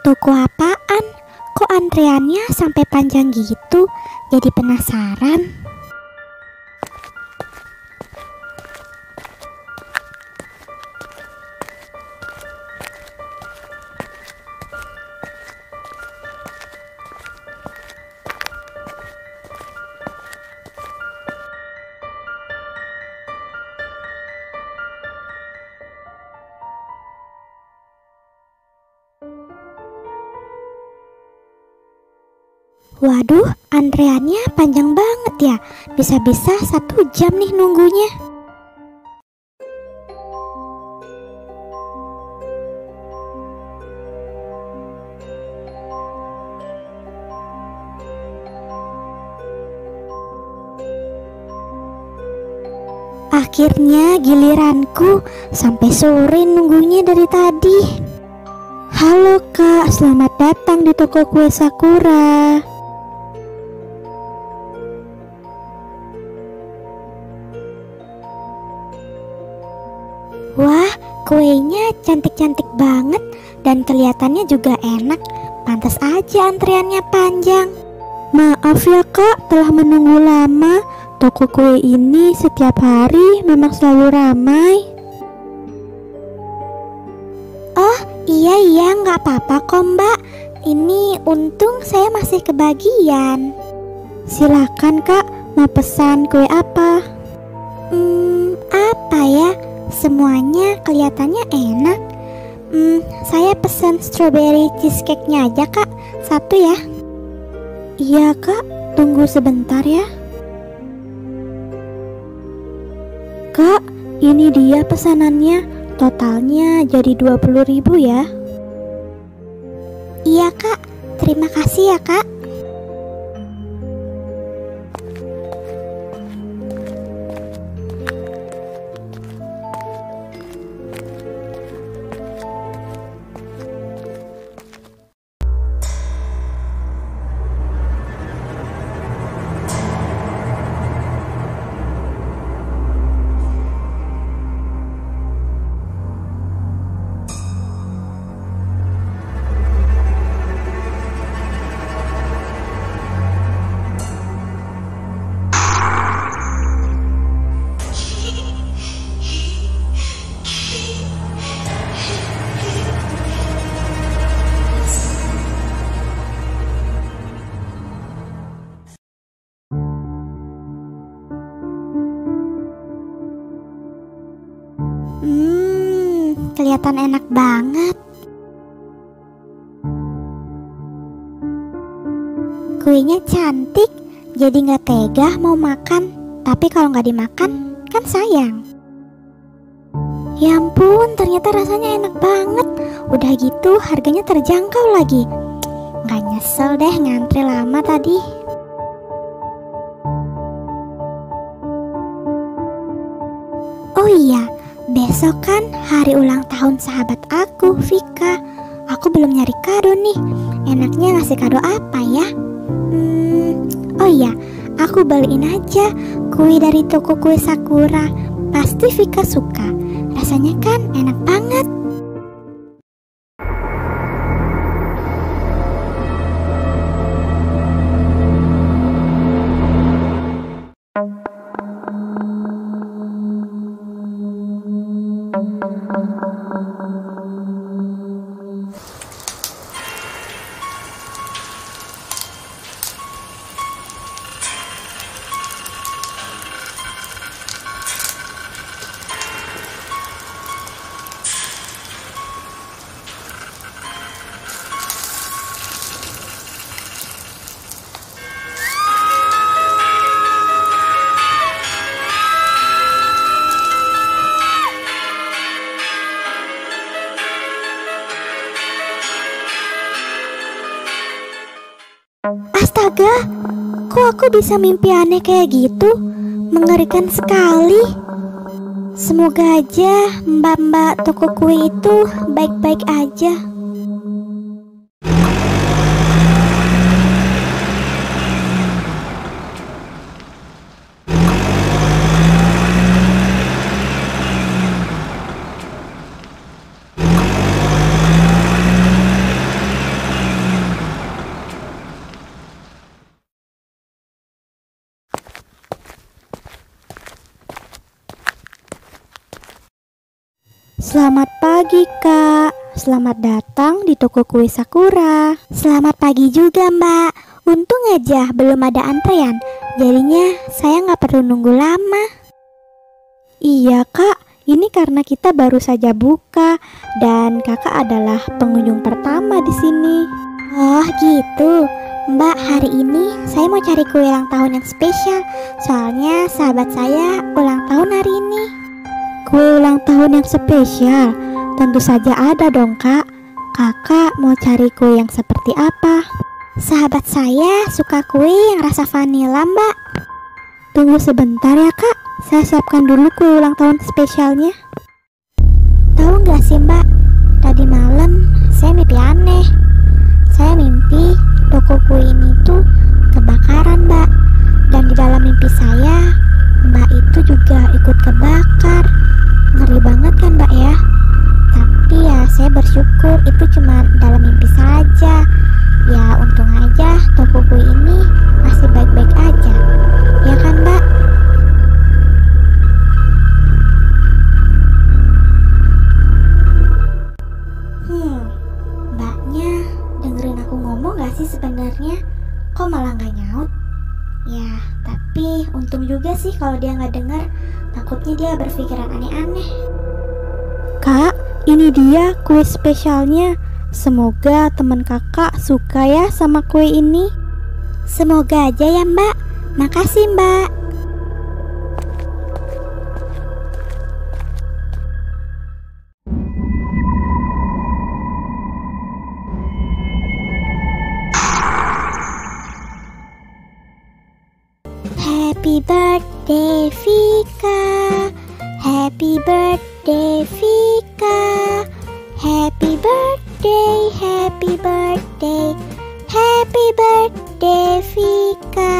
Toko apaan? Kok antreannya sampai panjang gitu? Jadi penasaran. Waduh, antreannya panjang banget ya. Bisa-bisa 1 jam nih nunggunya. Akhirnya giliranku, sampai sore nunggunya dari tadi. Halo Kak, selamat datang di toko kue Sakura. Wah, kuenya cantik-cantik banget dan kelihatannya juga enak. Pantas aja antreannya panjang. Maaf ya Kak, telah menunggu lama. Toko kue ini setiap hari memang selalu ramai. Oh iya, nggak apa-apa kok Mbak. Ini untung saya masih kebagian. Silakan Kak, mau pesan kue apa? Apa ya? Semuanya kelihatannya enak. Saya pesan strawberry cheesecake-nya aja Kak, 1 ya. Iya Kak, tunggu sebentar ya. Kak, ini dia pesanannya. Totalnya jadi 20.000 ya. Iya Kak, terima kasih ya Kak. Kelihatan enak banget. Kuenya cantik, jadi nggak tega mau makan. Tapi kalau nggak dimakan, kan sayang. Ya ampun, ternyata rasanya enak banget. Udah gitu harganya terjangkau lagi. Nggak nyesel deh ngantri lama tadi. Oh iya, besok kan hari ulang tahun sahabat aku, Vika. Aku belum nyari kado nih. Enaknya ngasih kado apa ya? Oh iya, aku beliin aja kue dari toko kue Sakura. Pasti Vika suka. Rasanya kan enak banget. Astaga, kok aku bisa mimpi aneh kayak gitu? Mengerikan sekali. Semoga aja mbak-mbak toko kue itu baik-baik aja. Selamat pagi, Kak. Selamat datang di toko kue Sakura. Selamat pagi juga, Mbak. Untung aja belum ada antrean. Jadinya saya nggak perlu nunggu lama. Iya, Kak. Ini karena kita baru saja buka dan Kakak adalah pengunjung pertama di sini. Oh gitu. Mbak, hari ini saya mau cari kue ulang tahun yang spesial. Soalnya sahabat saya ulang tahun hari ini. Kue ulang tahun yang spesial? Tentu saja ada dong, Kak. Kakak mau cari kue yang seperti apa? Sahabat saya suka kue yang rasa vanila, Mbak. Tunggu sebentar ya, Kak. Saya siapkan dulu kue ulang tahun spesialnya. Tahu nggak sih, Mbak? Tadi malam saya mimpi aneh. Saya mimpi toko kue ini tuh kebakaran, Mbak. Dan di dalam mimpi saya, Mbak itu juga ikut kebakar. Ngeri banget kan, Mbak ya? Tapi ya saya bersyukur itu cuma dalam mimpi saja. Ya untung aja toko kue ini masih baik-baik aja. Ya kan, Mbak? Mbaknya dengerin aku ngomong gak sih sebenarnya? Kok malah gak nyaut? Ya, tapi untung juga sih kalau dia gak denger. Takutnya dia berpikiran aneh-aneh. Kak, ini dia kue spesialnya. Semoga teman kakak suka ya sama kue ini. Semoga aja ya, Mbak. Makasih, Mbak. Happy birthday Vika. Happy birthday Vika. Happy birthday, happy birthday. Happy birthday Vika.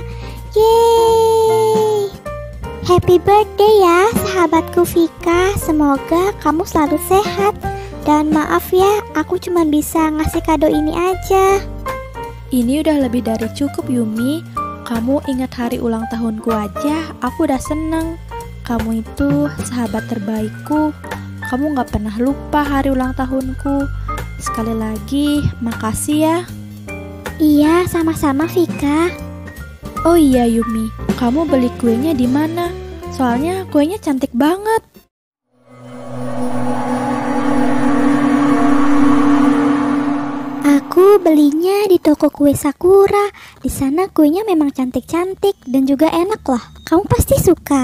Yeay. Happy birthday ya sahabatku Vika. Semoga kamu selalu sehat. Dan maaf ya, aku cuma bisa ngasih kado ini aja. Ini udah lebih dari cukup, Yumi. Kamu ingat hari ulang tahunku aja, aku udah seneng. Kamu itu sahabat terbaikku. Kamu gak pernah lupa hari ulang tahunku. Sekali lagi, makasih ya. Iya, sama-sama Vika. Oh iya Yumi, kamu beli kuenya di mana? Soalnya kuenya cantik banget. Aku belinya di toko kue Sakura. Di sana kuenya memang cantik-cantik dan juga enak loh. Kamu pasti suka.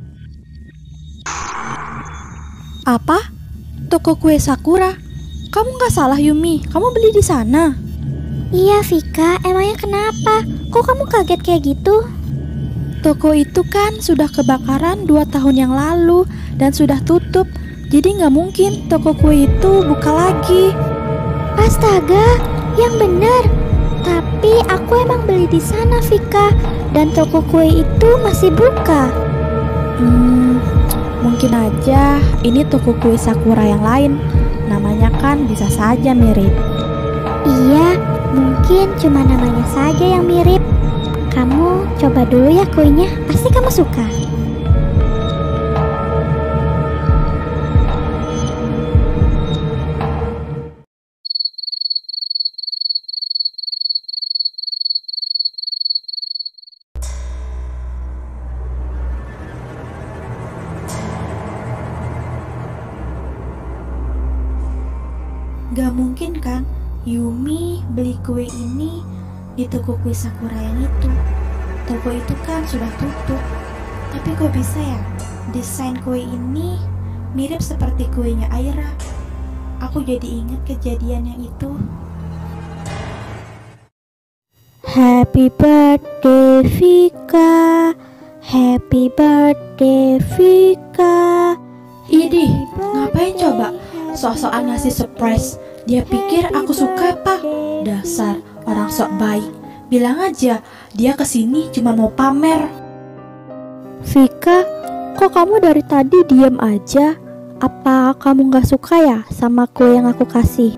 Apa? Toko kue Sakura? Kamu gak salah Yumi, kamu beli di sana. Iya Vika, emangnya kenapa? Kok kamu kaget kayak gitu? Toko itu kan sudah kebakaran 2 tahun yang lalu dan sudah tutup. Jadi gak mungkin toko kue itu buka lagi. Astaga, yang benar. Tapi aku emang beli di sana Vika, dan toko kue itu masih buka. Mungkin aja ini toko kue Sakura yang lain. Namanya kan bisa saja mirip. Iya, mungkin cuma namanya saja yang mirip. Kamu coba dulu ya kuenya, pasti kamu suka. Gak mungkin kan Yumi beli kue ini di toko kue Sakura yang itu. Toko itu kan sudah tutup. Tapi kok bisa ya desain kue ini mirip seperti kuenya Aira. Aku jadi ingat kejadian yang itu. Happy birthday Vika. Happy birthday Vika. Idih, ngapain coba? Sok-sokan ngasih surprise. Dia pikir aku suka apa? Dasar orang sok baik. Bilang aja dia kesini cuma mau pamer. Vika, kok kamu dari tadi diam aja? Apa kamu gak suka ya sama kue yang aku kasih?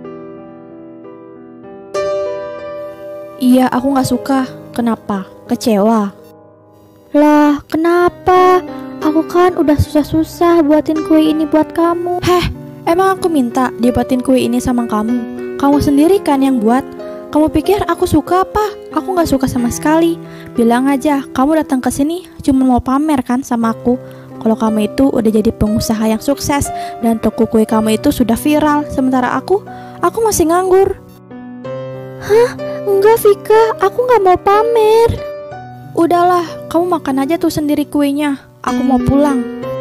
Iya, aku gak suka. Kenapa? Kecewa? Lah, kenapa? Aku Aku kan udah susah-susah buatin kue ini buat kamu. Heh, emang aku minta dibuatin kue ini sama kamu? Kamu sendiri kan yang buat. Kamu pikir aku suka apa? Aku gak suka sama sekali. Bilang aja, kamu datang ke sini cuma mau pamer kan sama aku. Kalau kamu itu udah jadi pengusaha yang sukses dan toko kue kamu itu sudah viral, sementara aku masih nganggur. Hah? Enggak Vika, aku gak mau pamer. Udahlah, kamu makan aja tuh sendiri kuenya. Aku mau pulang.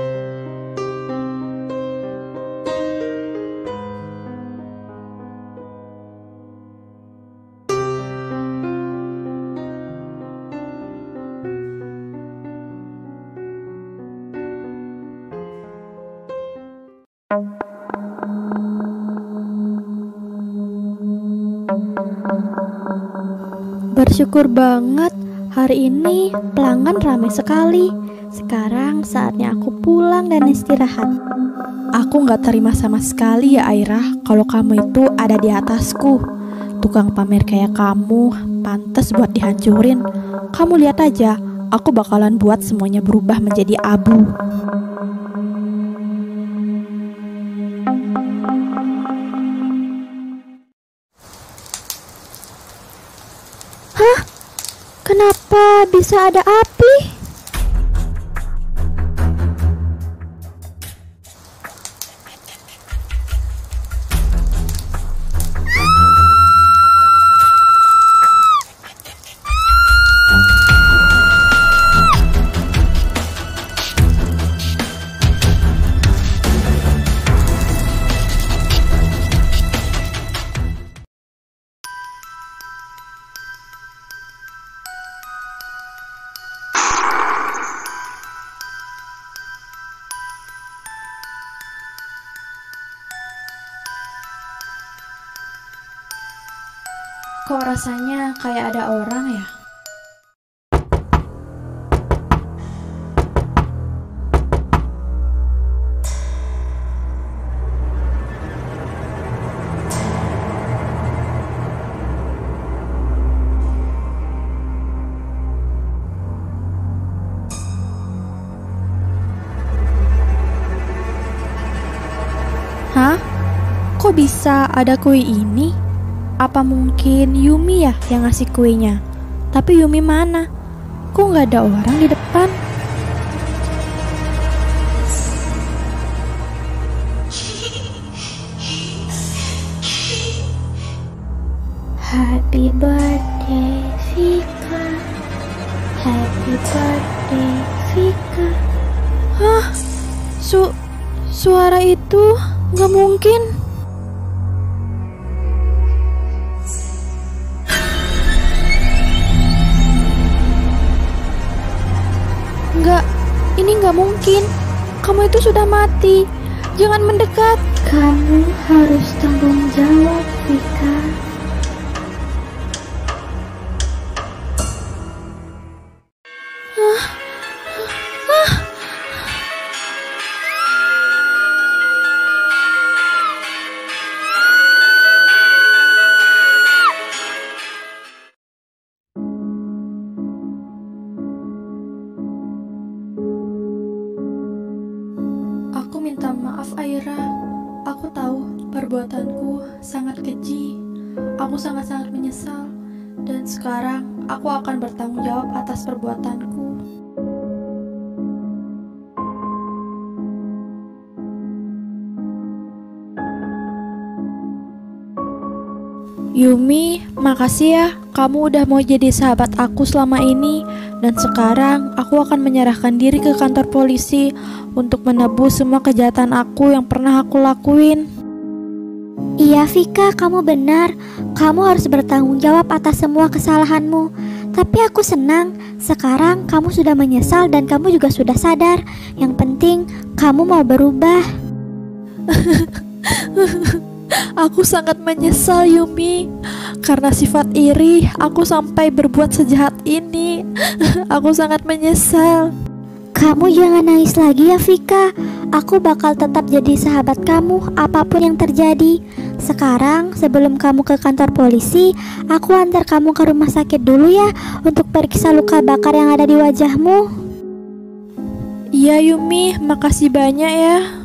Bersyukur banget, hari ini pelanggan ramai sekali. Sekarang saatnya aku pulang dan istirahat. Aku gak terima sama sekali ya Aira, kalau kamu itu ada di atasku. Tukang pamer kayak kamu, pantas buat dihancurin. Kamu lihat aja, aku bakalan buat semuanya berubah menjadi abu. Hah? Kenapa bisa ada api? Kok rasanya kayak ada orang ya? Hah? Kok bisa ada kue ini? Apa mungkin Yumi ya yang ngasih kuenya? Tapi Yumi mana? Kok nggak ada orang di depan? Happy birthday Vika, happy birthday Vika. Hah? Suara itu nggak mungkin. Enggak, ini nggak mungkin. Kamu itu sudah mati. Jangan mendekat. Kamu harus tanggung jawab, Vika. Aku minta maaf Aira. Aku tahu perbuatanku sangat keji. Aku sangat-sangat menyesal. Dan sekarang aku akan bertanggung jawab atas perbuatanku. Yumi, makasih ya. Kamu udah mau jadi sahabat aku selama ini. Dan sekarang aku akan menyerahkan diri ke kantor polisi untuk menebus semua kejahatan aku yang pernah aku lakuin. Iya Vika, kamu benar. Kamu harus bertanggung jawab atas semua kesalahanmu. Tapi aku senang, sekarang kamu sudah menyesal dan kamu juga sudah sadar. Yang penting, kamu mau berubah. Aku sangat menyesal Yumi. Karena sifat iri, aku sampai berbuat sejahat ini. Aku sangat menyesal. Kamu jangan nangis lagi ya Vika. Aku bakal tetap jadi sahabat kamu apapun yang terjadi. Sekarang sebelum kamu ke kantor polisi, aku antar kamu ke rumah sakit dulu ya untuk periksa luka bakar yang ada di wajahmu. Iya Yumi, makasih banyak ya.